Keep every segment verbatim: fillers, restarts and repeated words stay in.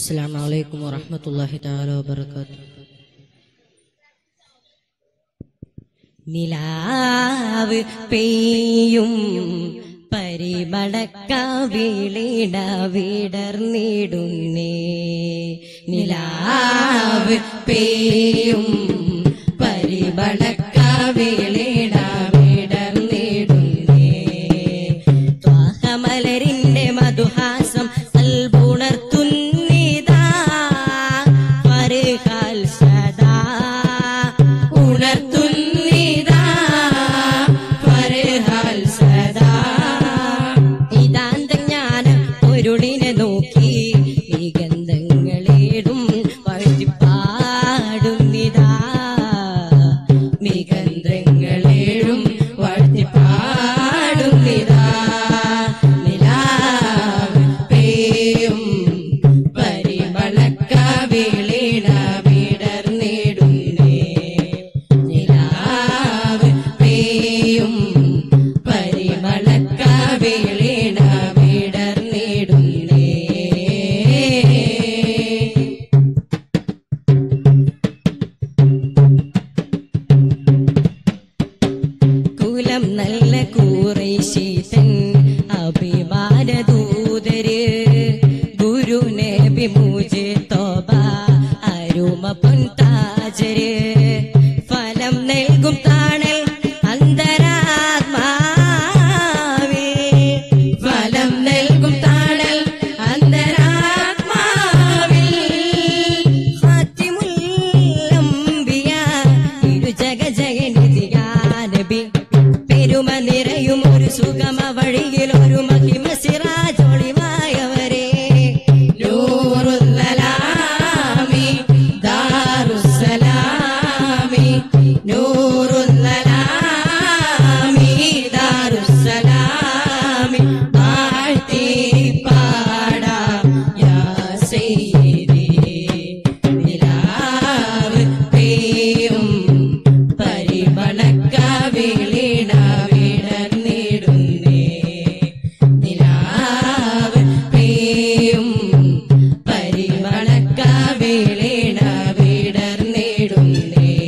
അസ്സലാമു അലൈക്കും വറഹ്മത്തുള്ളാഹി തആല വബറകാതുഹു. നിലാവ് പെയ്യും പരിമളക്കാവിളിട വിടർന്നിടുന്നേ, നിലാവ് പെയ്യും പരിമളക്കാവിളിട വിടർന്നിടുന്നേ. ത്വാഹമലരിന്റെ മധുഹാസം ഉണർത്തുന്നിതാ ഫർഹാൽ സദാ, ഉണർത്തുന്നിതാ ഫർഹാൽ സദാ. ഇതാന്തജ്ഞാന പൊരുളിനെ നോക്കി നിഗന്ധങ്ങളേടും വാഴ്ത്തിപ്പാടുന്നിതാ, നിഗന്ധങ്ങളേടും വാഴ്ത്തിപ്പാടുന്നിതാ. പരിമളക്കാവിളിട വിടർന്നിടുന്നേ, നിലാവ് പെയ്യും പരിമളക്കാവിളിട വിടർന്നിടുന്നേ. കുലം നല്ല ഖുറൈശിതൻ അഭിമാനദൂതര്, ഗുരു നബി മുജ്തബ അരുമ പൊൻതാജര്, ഫലം നൽകും താണൽ അന്തരാത്മാവിൽ, ഫലം നൽകും താണൽ അന്തരാത്മാവിൽ. ഖാതിമുൽ അംബിയ ഇരു ജഗജഗനിധിയാ നബി, പെരുമ നിറയും ഒരു സുഗമ വഴിയിൽ ഒരു മഹിമ സിറാജൊളിവായവരെ. നൂറുല്ലലാമി ദാറുസ്സലാമി, നൂറുല്ലലാമി ദാറുസ്സലാമി, വാഴ്ത്തി പാടാം യാ സയ്യിദി. നിലാവ് പെയ്യും പരിമളക്കാവിളിട വിടർന്നിടുന്നേ, നിലാവ് പെയ്യും പരിമളക്കാവിളിട വിടർന്നിടുന്നേ.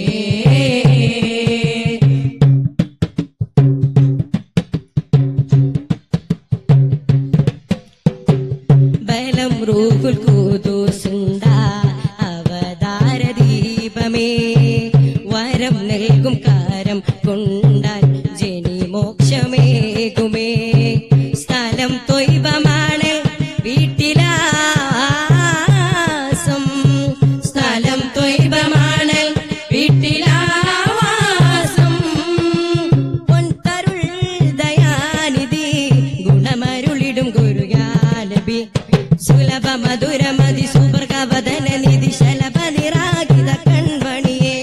ബലം റൂഹുൽ ഖുദൂസുണ്ട അവതാര ദീപമേ, വരം നൽകും കാരം കൊണ്ടാൽ ജനി മോക്ഷമേകുമേ. സ്ഥലം തൊയ്ബമാണ് വീട്ടിലാസം, സ്ഥലം തൊയ്ബമാണ് വീട്ടിലാവാസം. പൊൻതരുൾ ദയാനിധി ഗുണമരുളിടും ഗുരുയാ നബി, സുലഭ മധുരമതി സുവർഗവദന നിധി ശലഭ നിരാഗിത കൺമണിയേ.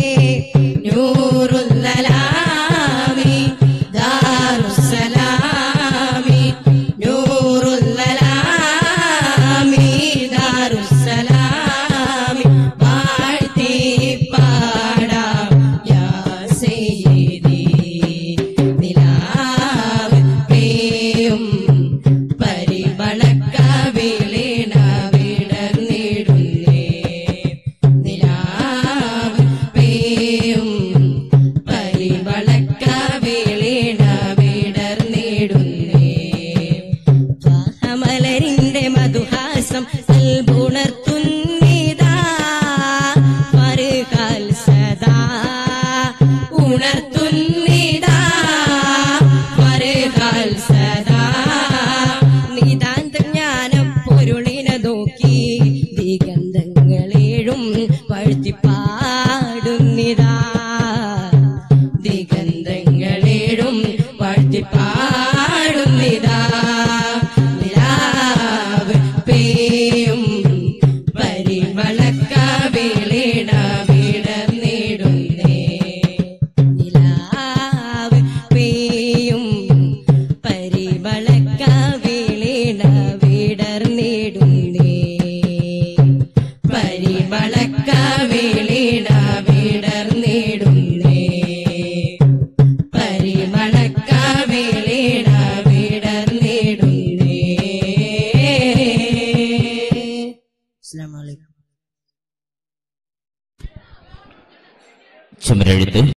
നൂറുല്ലലാമി ദാറുസ്സലാമി, നൂറുല്ലലാമി ദാറുസ്സലാമി, വാഴ്ത്തി പാടാം യാ സയ്യിദി. നിലാവ് പെയ്യും പരിമളക്കാവിളിട വിടർന്നിടുന്നേ, നിലാവ് പെയ്യും പരിമളക്കാവിളിട വിടർന്നിടുന്നേ. ത്വാഹമലരിന്റെ മധുഹാസം ഉണർത്തുന്നിതാ ഫർഹാൽ സദാ, ഉണർത്തുന്നിതാ ഫർഹാൽ സദാ. നിതാന്തജ്ഞാന പൊരുളിനെ നോക്കി ദിഗന്ധങ്ങളേഴും വാഴ്ത്തിപ്പാടുന്നിതാ, ദിഗന്ധങ്ങളേഴും വാഴ്ത്തിപ്പാടുന്നിതാ. നിലാവ് പെയ്യും പരിമളക്കാവിളിട വിടർന്നിടുന്നേ, നിലാവ് പെയ്യും പരിമളക്കാവിളിട വിടർന്നിടുന്നേ, പരിമളക്കാവിളിട വിടർന്നിടുന്നേ, പരിമളക്കാവിളിട വിടർന്നിടുന്നേ. അസ്സലാമു അലൈക്കും. ചുമരെഴുത്ത്